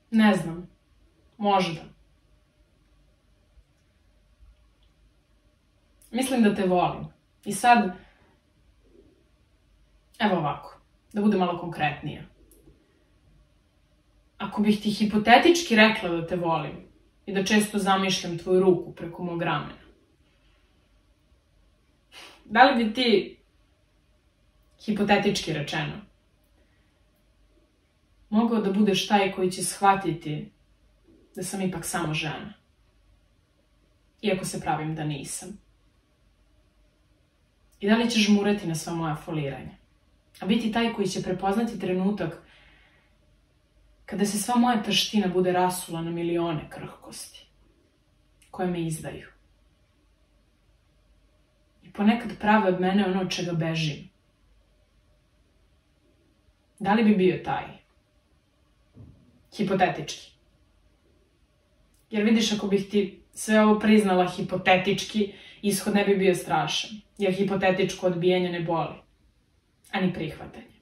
Ne znam. Možda. Mislim da te volim. I sad, evo ovako, da bude malo konkretnija. Ako bih ti hipotetički rekla da te volim i da često zamišljam tvoju ruku preko mog ramena, da li bi ti, hipotetički rečeno, mogao da budeš taj koji će shvatiti da sam ipak samo žena? Iako se pravim da nisam. I da li ćeš žmurati na sva moja foliranja? A biti taj koji će prepoznati trenutak kada se sva moja taština bude rasula na milione krhkosti koje me izdaju. I ponekad prave od mene ono od čega bežim. Da li bi bio taj? Hipotetički. Jer vidiš, ako bih ti sve ovo priznala hipotetički, ishod ne bi bio strašan. Jer hipotetičko odbijanje ne boli. Ani prihvatanje.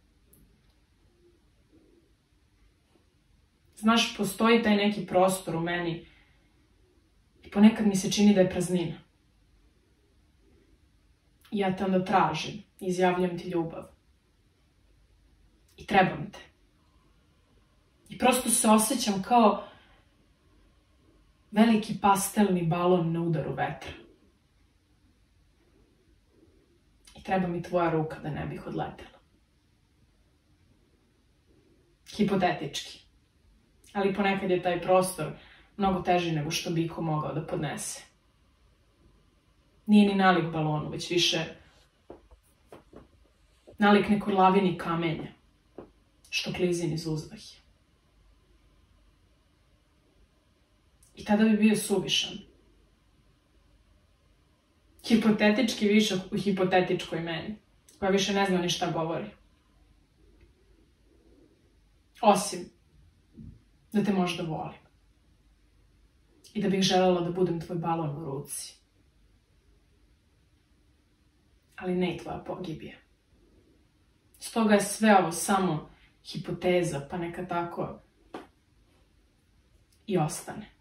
Znaš, postoji taj neki prostor u meni i ponekad mi se čini da je praznina. I ja te onda tražim, izjavljam ti ljubav. I trebam te. I prosto se osjećam kao veliki pastelni balon na udaru vetra. I treba mi tvoja ruka da ne bih odletela. Hipotetički. Ali ponekad je taj prostor mnogo teži nego što bi iko mogao da podnese. Nije ni nalik balonu, već više nalik nekoj lavini kamenja, što klizi niz uzvahje. I tada bi bio suvišan. Hipotetički višak u hipotetičkoj meni, koja više ne zna ni šta govori. Osim da te možda volim. I da bih želela da budem tvoj balon u ruci. Ali ne i tvoja pogibija. Stoga je sve ovo samo hipoteza, pa neka tako i ostane.